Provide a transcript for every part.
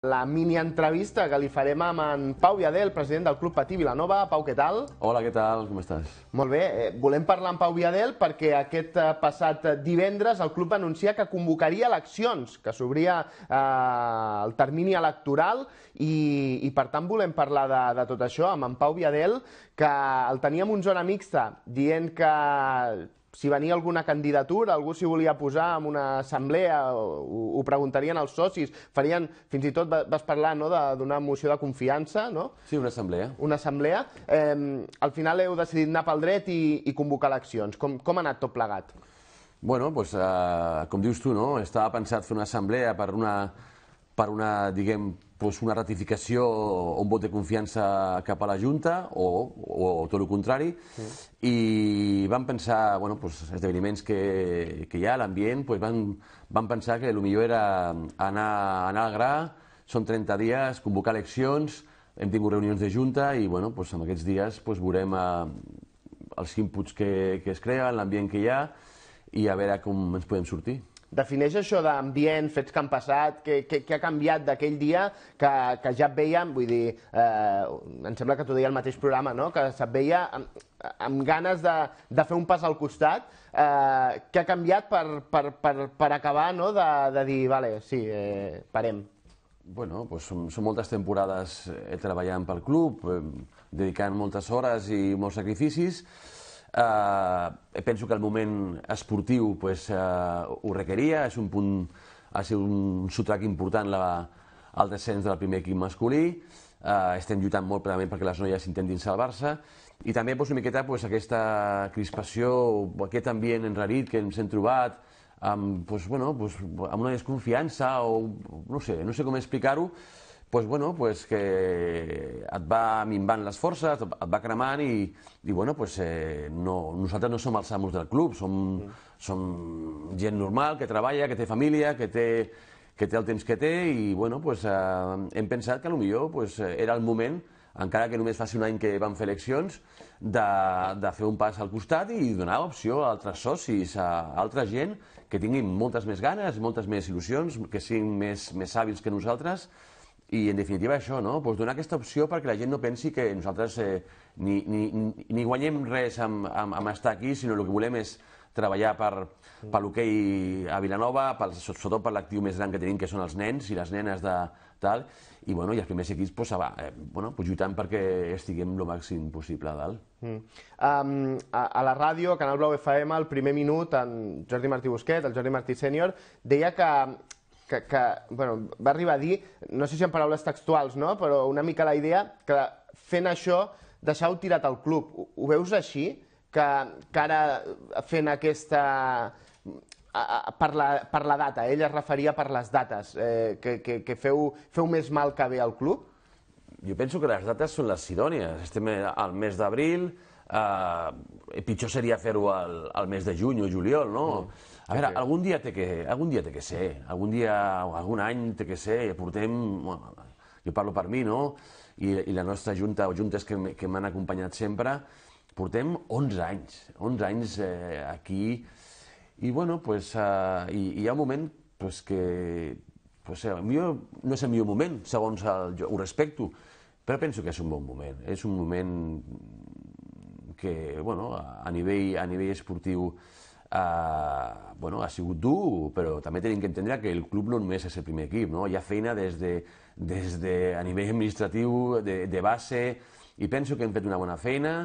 la mini-entrevista que li farem amb en Pau Viadé, el president del Club Patí Vilanova. Pau, què tal? Hola, què tal? Com estàs? Molt bé. Volem parlar amb Pau Viadé perquè aquest passat divendres el club va anunciar que convocaria eleccions, que s'obria el termini electoral i per tant volem parlar de tot això amb en Pau Viadé, que el teníem en zona mixta dient que si venia alguna candidatura, algú s'hi volia posar en una assemblea, ho preguntarien als socis, farien, fins i tot vas parlar d'una moció de confiança, no? Sí, una assemblea. Una assemblea. Al final heu decidit anar pel dret i convocar eleccions. Com ha anat tot plegat? Bueno, doncs, com dius tu, no? Estava pensat fer una assemblea per una, diguem, una ratificació o un vot de confiança cap a la Junta o tot el contrari, i vam pensar, bueno, esdeveniments que hi ha, l'ambient, vam pensar que el millor era anar al gra, són 30 dies, convocar eleccions, hem tingut reunions de Junta i bueno, en aquests dies veurem els inputs que es creen, l'ambient que hi ha i a veure com ens podem sortir. Defineix això d'ambient, fets que han passat, què ha canviat d'aquell dia que ja et veiem, vull dir, em sembla que t'ho deia el mateix programa, no? Que se't veia amb ganes de fer un pas al costat. Què ha canviat per acabar de dir, vale, sí, parem? Bueno, són moltes temporades treballant pel club, dedicant moltes hores i molts sacrificis. Penso que el moment esportiu ho requeria, ha sigut un sotrac important el descens del primer equip masculí, estem lluitant molt perquè les noies intentin salvar-se i també una miqueta aquesta crispació, aquest ambient enrarit que ens hem trobat amb una desconfiança o no sé com explicar-ho, que et va minvant les forces, et va cremant i nosaltres no som els amos del club, som gent normal que treballa, que té família, que té el temps que té i hem pensat que potser era el moment, encara que només faci un any que vam fer eleccions, de fer un pas al costat i donar opció a altres socis, a altra gent que tinguin moltes més ganes, moltes més il·lusions, que siguin més hàbils que nosaltres. I, en definitiva, això, donar aquesta opció perquè la gent no pensi que nosaltres ni guanyem res amb estar aquí, sinó el que volem és treballar per l'hoquei a Vilanova, sobretot per l'actiu més gran que tenim, que són els nens i les nenes tal, i els primers equips lluitant perquè estiguem el màxim possible a dalt. A la ràdio, a Canal Blau FM, al primer minut, en Jordi Martí Busquet, el Jordi Martí sènior, deia que va arribar a dir, no sé si en paraules textuals, però una mica la idea que fent això deixau tirat el club. Ho veus així? Que ara fent aquesta... per la data, ell es referia per les dates, que feu més mal que bé al club? Jo penso que les dates són les idònies. Estem al mes d'abril, pitjor seria fer-ho al mes de juny o juliol, no? A veure, algun dia té que ser, algun any té que ser, jo parlo per mi, no? I la nostra junta, o juntes que m'han acompanyat sempre, portem 11 anys aquí, i hi ha un moment que no és el millor moment, segons ho respecto, però penso que és un bon moment, és un moment que a nivell esportiu ha sigut dur, però també tenim que entendre que el club no només és el primer equip, hi ha feina des de a nivell administratiu, de base, i penso que hem fet una bona feina.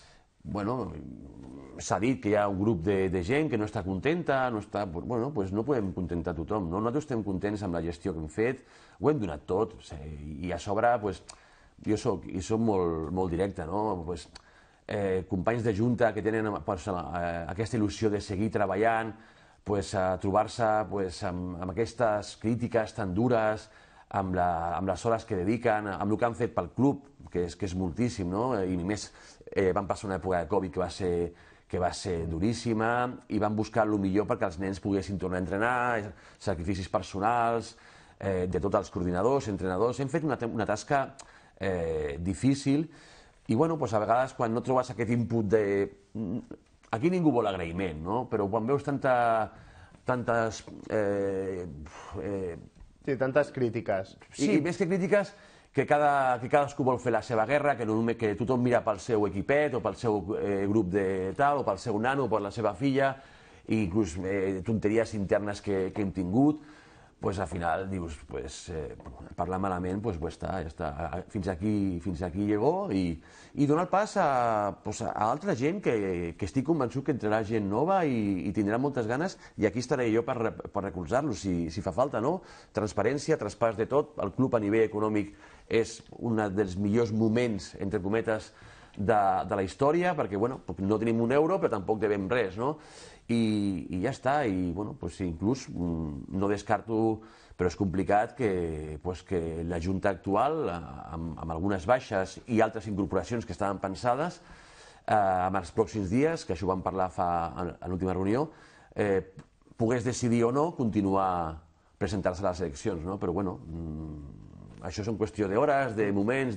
S'ha dit que hi ha un grup de gent que no està contenta, no podem contentar tothom. Nosaltres estem contents amb la gestió que hem fet, ho hem donat tot, i a sobre jo soc molt directe, companys de junta que tenen aquesta il·lusió de seguir treballant, trobar-se amb aquestes crítiques tan dures, amb les hores que dediquen, amb el que han fet pel club, que és moltíssim, i només van passar una època de Covid que va ser duríssima, i van buscar el millor perquè els nens poguessin tornar a entrenar, sacrificis personals, de tots els coordinadors, entrenadors. Hem fet una tasca difícil, i a vegades quan no trobes aquest input de... Aquí ningú vol agraïment, però quan veus tantes Sí, tantes crítiques. Sí, més que crítiques, que cadascú vol fer la seva guerra, que tothom mira pel seu equipet o pel seu grup de tal, o pel seu nano o per la seva filla, i inclús tonteries internes que hem tingut, pues al final dius, parlar malament, pues ja està, fins aquí llegó, i donar el pas a altra gent que estic convençut que entrarà gent nova i tindrà moltes ganes, i aquí estaré jo per recolzar-los si fa falta, no? Transparència, traspàs de tot, el club a nivell econòmic és un dels millors moments, entre cometes, de la història, perquè no tenim un euro però tampoc devem res, no? I ja està, i inclús no descarto, però és complicat, que la Junta actual, amb algunes baixes i altres incorporacions que estaven pensades, en els pròxims dies, que això ho vam parlar a l'última reunió, pogués decidir o no continuar presentar-se a les eleccions, no? Però això és una qüestió d'hores, de moments,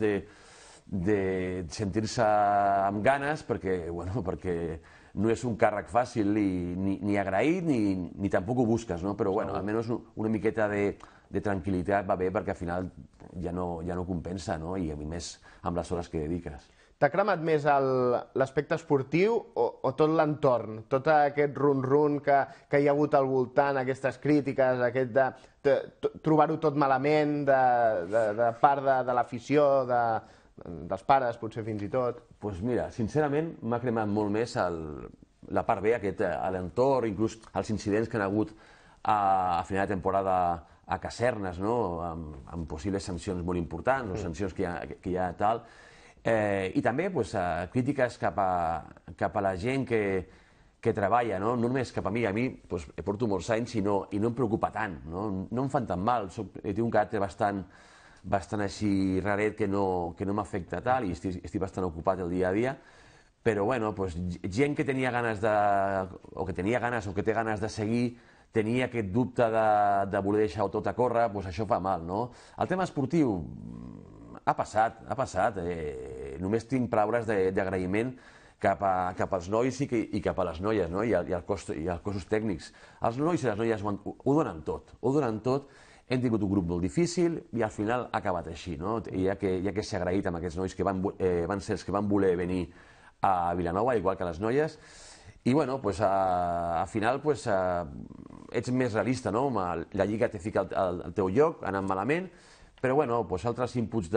de sentir-se amb ganes, perquè no és un càrrec fàcil ni agraït ni tampoc ho busques, no? Però almenys una miqueta de tranquil·litat va bé, perquè al final ja no compensa, no? I a mi més amb les hores que dediques. T'ha cremat més l'aspecte esportiu o tot l'entorn? Tot aquest run-run que hi ha hagut al voltant, aquestes crítiques, aquest de trobar-ho tot malament, de part de l'afició, dels pares, potser fins i tot? Doncs mira, sincerament m'ha cremat molt més la part B, l'entorn, inclús els incidents que han hagut a final de temporada a Casernes, amb possibles sancions molt importants, o sancions que hi ha tal, i també crítiques cap a la gent que treballa, no només cap a mi porto molts anys i no em preocupa tant, no em fan tan mal, tinc un caràcter bastant així raret que no m'afecta tal, i estic bastant ocupat el dia a dia, però gent que tenia ganes o que té ganes de seguir, tenia aquest dubte de voler deixar-ho tot a córrer, això fa mal, no? El tema esportiu ha passat, només tinc paraules d'agraïment cap als nois i cap a les noies, no? I als cossos tècnics. Els nois i les noies ho donen tot, hem tingut un grup molt difícil i al final ha acabat així, no? Hi ha que ser agraït amb aquests nois que van ser els que van voler venir a Vilanova, igual que les noies, i al final ets més realista, no? La Lliga te fica al teu lloc, anant malament, però altres inputs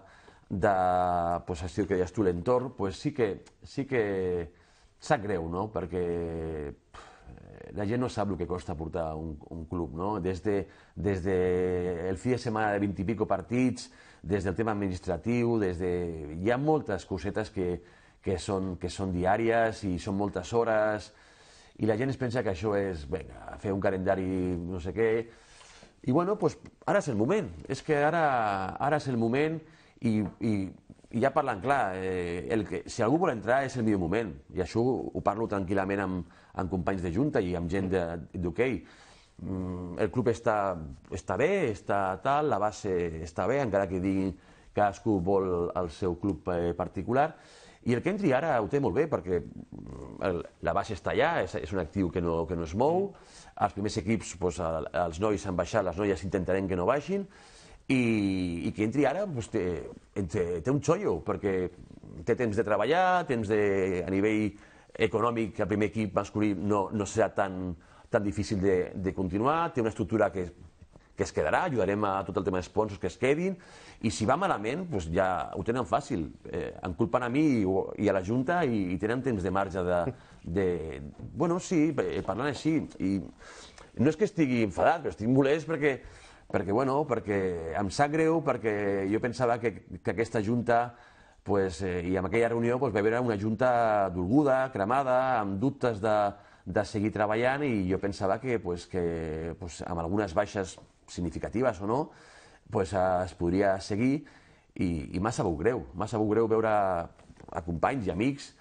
això que deies tu, l'entorn, sí que sap greu, no? Perquè la gent no sap el que costa portar un club, no? Des del fi de setmana de 20 i pico partits, des del tema administratiu, hi ha moltes cosetes que són diàries i són moltes hores, i la gent es pensa que això és, vinga, fer un calendari no sé què, i ara és el moment, és que ara és el moment, i ja parlant clar, si algú vol entrar és el millor moment, i això ho parlo tranquil·lament amb companys de junta i amb gent d'hoquei. El club està bé, està tal, la base està bé, encara que diguin que cadascú vol el seu club particular, i el que entri ara ho té molt bé, perquè la base està allà, és un actiu que no es mou, els primers equips, els nois han baixat, les noies intentarem que no baixin, i que entri ara té un xollo, perquè té temps de treballar, a nivell econòmic, el primer equip masculí no serà tan difícil de continuar, té una estructura que es quedarà, ajudarem a tot el tema d'esponsors que es quedin, i si va malament ja ho tenen fàcil, em culpen a mi i a la Junta i tenen temps de marge sí, parlant així, i no és que estigui enfadat, però estic molest perquè em sap greu, perquè jo pensava que aquesta Junta, i en aquella reunió va haver una Junta dolguda, cremada, amb dubtes de seguir treballant, i jo pensava que amb algunes baixes significatives o no, es podria seguir, i m'ha sabut greu veure a companys i amics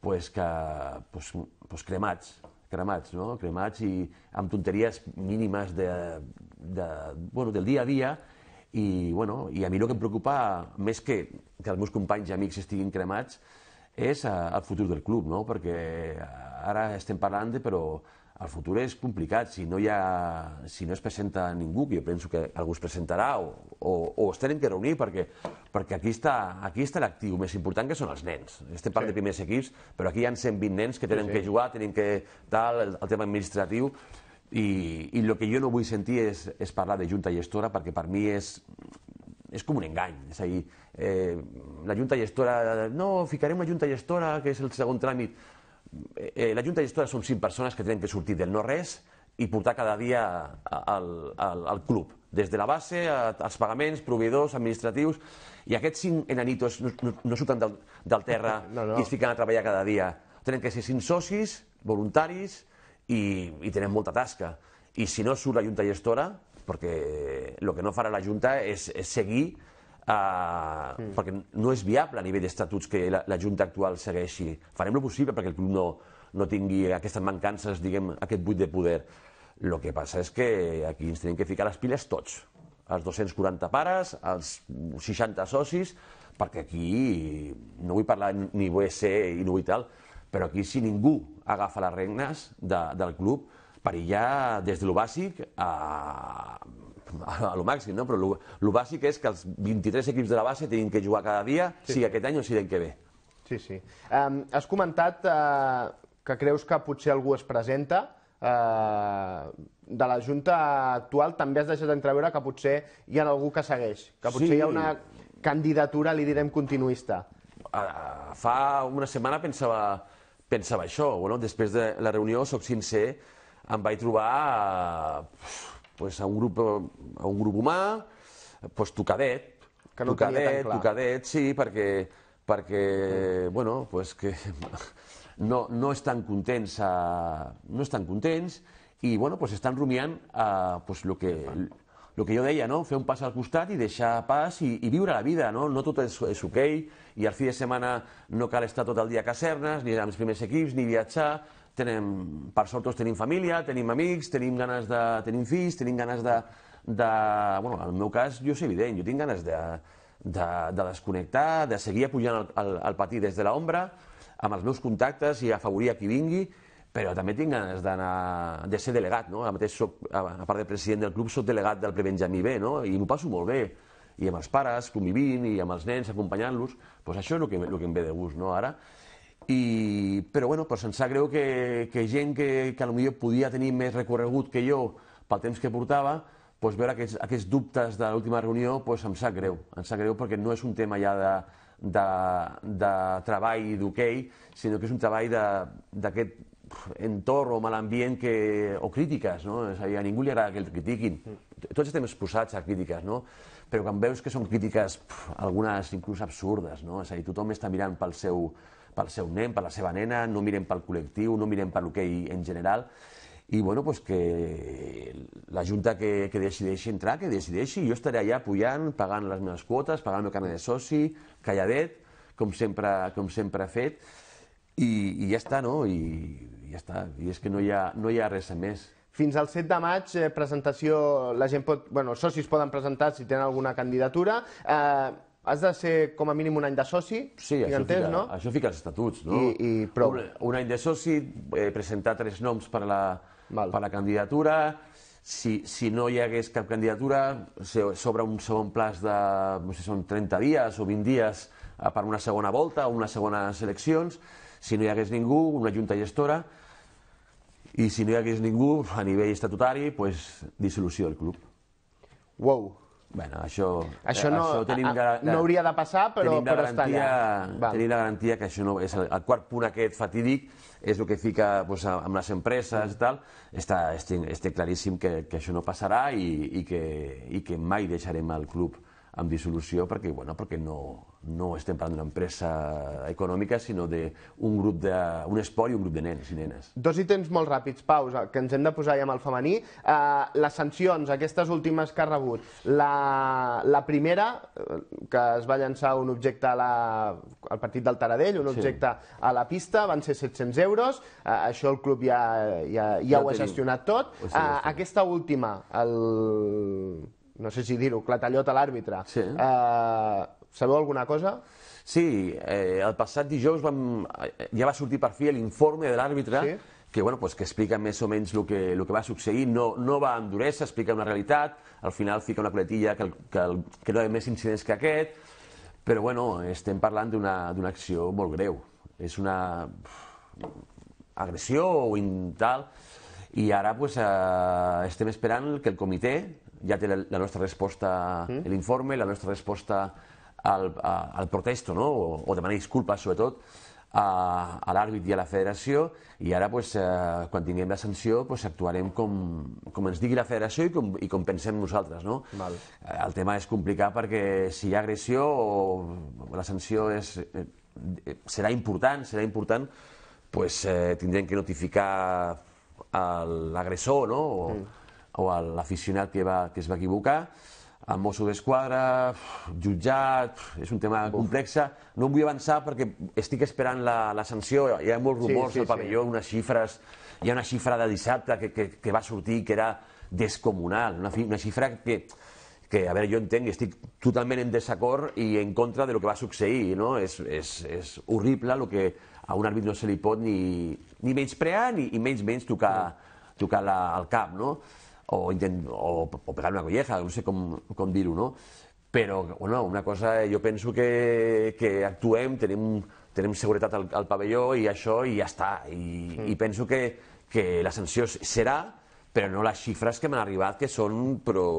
cremats i amb tonteries mínimes del dia a dia, i a mi el que em preocupa, més que els meus companys i amics estiguin cremats, és el futur del club, perquè ara estem parlant però el futur és complicat. Si no es presenta ningú, que jo penso que algú es presentarà, o es tenen que reunir, perquè aquí està l'actiu més important, que són els nens. Estem parlant de primers equips, però aquí hi ha 120 nens que tenen que jugar, tenen que tal, el tema administratiu, i el que jo no vull sentir és parlar de junta gestora, perquè per mi és com un engany. És a dir, la junta gestora, no, ficarem una junta gestora, que és el segon tràmit. La junta gestora són 5 persones que tenen que sortir del no-res i portar cada dia al club, des de la base, als pagaments, proveïdors, administratius, i aquests 5 enanitos no surten del terra i es fiquen a treballar cada dia. Tenen que ser 5 socis, voluntaris, i tenen molta tasca. I si no surt la junta gestora, perquè el que no farà la junta és seguir, perquè no és viable a nivell d'estatuts que la junta actual segueixi. Farem el possible perquè el club no tingui aquestes mancances, diguem, aquest buit de poder. El que passa és que aquí ens tenim que ficar les piles tots, els 240 pares, els 60 socis, perquè aquí no vull parlar ni vull ser i no vull tal, però aquí si ningú agafa les regnes del club, perillar des de lo bàsic a lo màxim, no? Però lo bàsic és que els 23 equips de la base tenen que jugar cada dia, sigui aquest any o sigui l'any que ve. Sí, sí. Has comentat que creus que potser algú es presenta. De la Junta actual també has deixat entreveure que potser hi ha algú que segueix, que potser hi ha una candidatura, li direm, continuista. Fa una setmana pensava això. Després de la reunió, soc sincer, em vaig trobar a un grup humà, tocadet, sí, perquè no estan contents i estan rumiant el que jo deia, fer un pas al costat i deixar pas i viure la vida. No tot és ok, i al fi de setmana no cal estar tot el dia a casernes, ni amb els primers equips, ni viatjar. Per sort tots tenim família, tenim amics, tenim fills, tenim ganes de... En el meu cas, jo és evident, jo tinc ganes de desconnectar, de seguir pujant al patí des de l'ombra, amb els meus contactes i afavorir a qui vingui, però també tinc ganes de ser delegat. A part de president del club, soc delegat del Prebenjamí B, i m'ho passo molt bé. I amb els pares, convivint, i amb els nens, acompanyant-los. Això és el que em ve de gust ara. Però em sap greu que gent que potser podia tenir més recorregut que jo pel temps que portava, veure aquests dubtes de l'última reunió, em sap greu. Em sap greu perquè no és un tema ja de treball i d'hoquei, sinó que és un treball d'aquest entorn o mal ambient o crítiques. A ningú li agrada que el critiquin. Tots estem exposats a crítiques, però quan veus que són crítiques, algunes inclús absurdes, és a dir, tothom està mirant pel seu nen, per la seva nena, no mirem pel col·lectiu, no mirem per l'hoquei en general, i que la Junta que decideixi entrar, que decideixi, jo estaré allà pujant, pagant les meves quotes, pagant el meu carnet de soci, calladet, com sempre he fet, i ja està, i ja està, i és que no hi ha res més. Fins al 7 de maig, presentació, els socis poden presentar si tenen alguna candidatura. Has de ser com a mínim un any de soci, això fica als estatuts. I prou. Un any de soci, presentar 3 noms per a la candidatura. Si no hi hagués cap candidatura, s'obre un segon plaç de, no sé si són 30 dies o 20 dies per una segona volta o unes segones eleccions. Si no hi hagués ningú, una junta gestora. I si no hi hagués ningú, a nivell estatutari, dissolució del club. Uau! Això no hauria de passar, però està allà. Tenim la garantia que això no és el quart punt aquest fatídic, és el que fica amb les empreses i tal. Està claríssim que això no passarà i que mai deixarem el club amb dissolució perquè no estem parlant d'una empresa econòmica, sinó d'un esport i un grup de nens i nenes. 2 ítems molt ràpids, Pau, que ens hem de posar ja amb el femení. Les sancions, aquestes últimes que ha rebut. La primera, que es va llançar un objecte al partit del Taradell, un objecte a la pista, van ser 700 euros. Això el club ja ho ha gestionat tot. Aquesta última, no sé si dir-ho, clatallot a l'àrbitre. Sabeu alguna cosa? Sí, el passat dijous ja va sortir per fi l'informe de l'àrbitre que explica més o menys el que va succeir, no va amb duresa, explica una realitat, al final fica una coletilla que no hi ha més incidents que aquest, però bueno, estem parlant d'una acció molt greu, és una agressió o tal, i ara estem esperant que el comitè ja té la nostra resposta, l'informe, la nostra resposta al protesto, o demanar disculpes sobretot a l'àrbit i a la federació, i ara quan tinguem la sanció actuarem com ens digui la federació i com pensem nosaltres. El tema és complicat perquè si hi ha agressió la sanció serà important, tindrem que notificar l'agressor o a l'aficionat que es va equivocar, a Mossos d'Esquadra, jutjat, és un tema complex. No em vull avançar perquè estic esperant la sanció, hi ha molts rumors al pavelló, unes xifres, hi ha una xifra de dissabte que va sortir que era descomunal, una xifra que, a veure, jo entenc, estic totalment en desacord i en contra de lo que va succeir, és horrible el que a un àrbit no se li pot ni menysprear ni menys tocar al cap, o pegar una colleja, no sé com dir-ho, però una cosa, jo penso que actuem, tenim seguretat al pavelló i això i ja està, i penso que la sanció serà, però no les xifres que m'han arribat, que són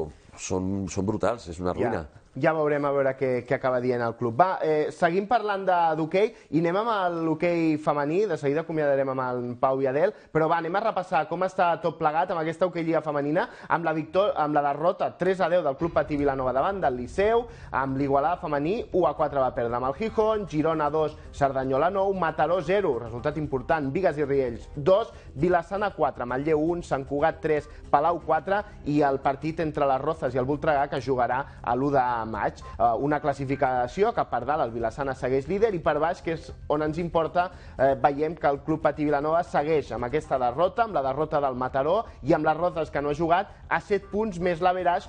brutals, és una ruïna. Ja veurem a veure què acaba dient el club. Va, seguim parlant d'hoquei i anem amb l'hoquei femení. De seguida acomiadarem amb el Pau Viadel, però va, anem a repassar com està tot plegat amb aquesta hoquei lliga femenina, amb la derrota 3-10 del Club Patí Vilanova davant del Liceu, amb l'Igualada femení 1-4 va perdre amb el Gijón, Girona 2, Cerdanyola 9, Mataró 0, resultat important, Bigues i Riells 2, Vilassana 4, Manlleu 1, Sant Cugat 3, Palau 4 i el partit entre les Rozas i el Voltregà que jugarà a l'1 de maig. Una classificació que per dalt el Vilassana segueix líder i per baix, que és on ens importa, veiem que el Club Patí Vilanova segueix amb aquesta derrota, amb la derrota del Mataró i amb les Rozas que no ha jugat a 7 punts més l'average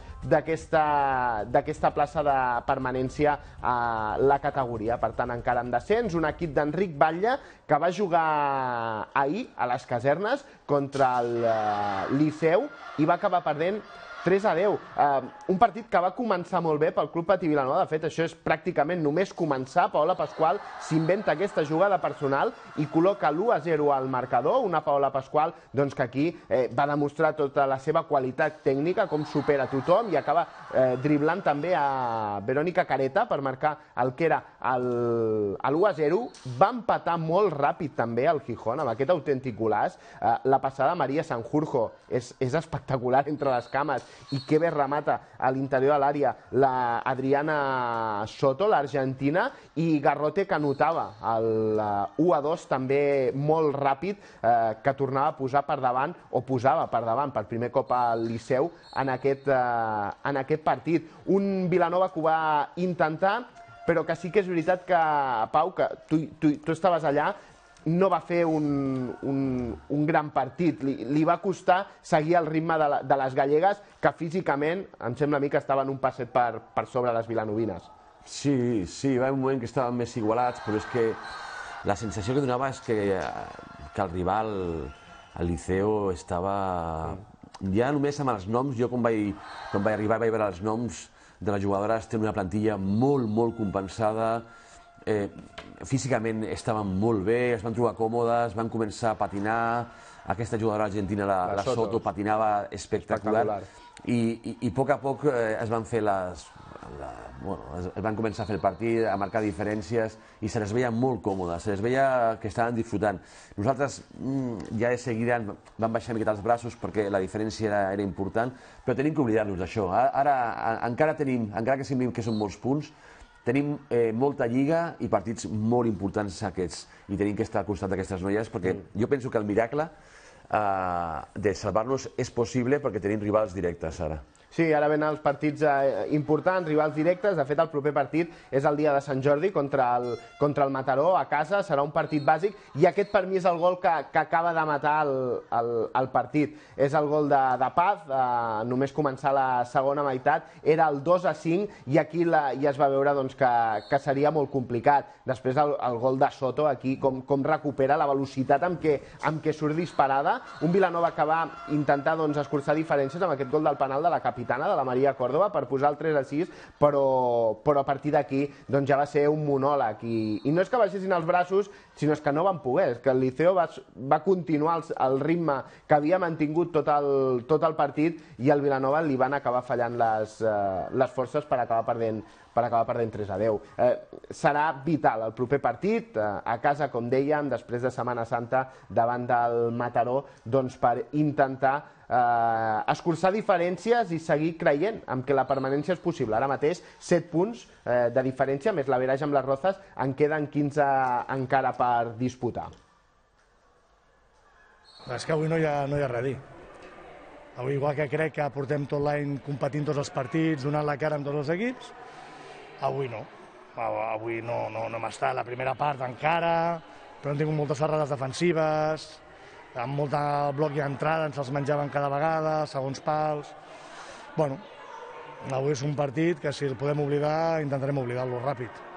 d'aquesta plaça de permanència a la categoria. Per tant, encara en descens, un equip d'Enric Batlle que va jugar ahir a les Casernes contra el Liceu i va acabar perdent 3-10. Un partit que va començar molt bé pel Club Patí Vilanova. De fet, això és pràcticament només començar. Paola Pasqual s'inventa aquesta jugada personal i col·loca l'1-0 al marcador. Una Paola Pasqual que aquí va demostrar tota la seva qualitat tècnica, com supera tothom, i acaba driblant també a Verónica Careta per marcar el que era l'1-0. Va empatar molt ràpid també el Gijón, amb aquest autèntic golaç. La passada Maria Sanjurjo és espectacular entre les cames i que bé remata a l'interior de l'àrea la Adriana Soto, l'argentina, i Garrote que anotava el 1-2 també molt ràpid, que tornava a posar per davant, o posava per davant per primer cop al Liceu en aquest partit. Un Vilanova que ho va intentar, però que sí que és veritat que, Pau, que tu estaves allà, no va fer un gran partit. Li va costar seguir el ritme de les gallegues, que físicament, em sembla a mi, que estaven un passet per sobre les vilanovines. Sí, va haver un moment que estaven més igualats, però és que la sensació que donava és que el rival, el Liceo, estava... Ja només amb els noms, jo quan vaig arribar vaig veure els noms de les jugadores, tenen una plantilla molt compensada, físicament estaven molt bé, es van trobar còmodes, van començar a patinar, aquesta jugadora argentina, la Soto, patinava espectacular, i a poc es van fer es van començar a fer el partit, a marcar diferències, i se les veia molt còmodes, se les veia que estaven disfrutant. Nosaltres ja de seguida vam baixar una miqueta els braços perquè la diferència era important, però tenim que oblidar-nos d'això. Ara encara que sembli que són molts punts, tenim molta lliga i partits molt importants aquests, i tenim que estar al costat d'aquestes noies, perquè jo penso que el miracle de salvar-nos és possible perquè tenim rivals directes ara. Sí, ara venen els partits importants, rivals directes. De fet, el proper partit és el dia de Sant Jordi contra el Mataró, a casa. Serà un partit bàsic i aquest per mi és el gol que acaba de matar el partit. És el gol de Paz, només començar la segona meitat. Era el 2-5 i aquí ja es va veure que seria molt complicat. Després el gol de Soto, aquí com recupera la velocitat amb què surt disparada. Un Vilanova que va intentar escurçar diferències amb aquest gol del penal de la capitana, de la Maria Córdoba, per posar el 3-6, però a partir d'aquí ja va ser un monòleg. I no és que baixessin els braços, sinó és que no van poder. És que el Liceo va continuar el ritme que havia mantingut tot el partit i el Vilanova li van acabar fallant les forces per acabar perdent 3-10. Serà vital el proper partit, a casa, com dèiem, després de Setmana Santa, davant del Mataró, per intentar escurçar diferències i seguir creient en que la permanència és possible. Ara mateix 7 punts de diferència, més l'averaje amb les Rozas, en queden 15 encara per disputar. És que avui no hi ha res a dir. Avui, igual que crec que portem tot l'any competint tots els partits, donant la cara amb tots els equips, avui no. Avui no hem estat a la primera part encara, però hem tingut moltes errades defensives, amb molt de bloc i entrada, ens els menjaven cada vegada, segons pals. Bueno, avui és un partit que si el podem oblidar, intentarem oblidar-lo ràpid.